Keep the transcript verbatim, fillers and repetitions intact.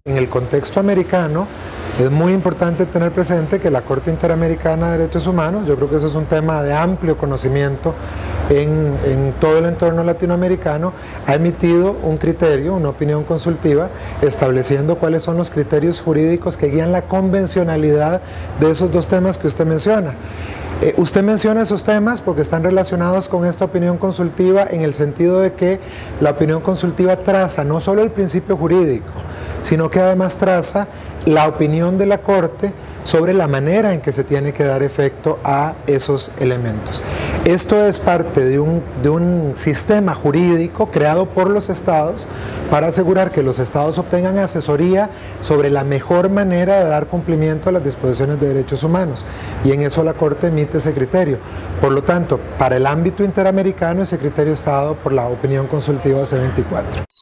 En el contexto americano, es muy importante tener presente que la Corte Interamericana de Derechos Humanos, yo creo que eso es un tema de amplio conocimiento en, en todo el entorno latinoamericano, ha emitido un criterio, una opinión consultiva, estableciendo cuáles son los criterios jurídicos que guían la convencionalidad de esos dos temas que usted menciona. Eh, usted menciona esos temas porque están relacionados con esta opinión consultiva en el sentido de que la opinión consultiva traza no solo el principio jurídico, sino que además traza la opinión de la Corte sobre la manera en que se tiene que dar efecto a esos elementos. Esto es parte de un, de un sistema jurídico creado por los estados para asegurar que los estados obtengan asesoría sobre la mejor manera de dar cumplimiento a las disposiciones de derechos humanos, y en eso la Corte emite ese criterio. Por lo tanto, para el ámbito interamericano ese criterio está dado por la opinión consultiva C veinticuatro.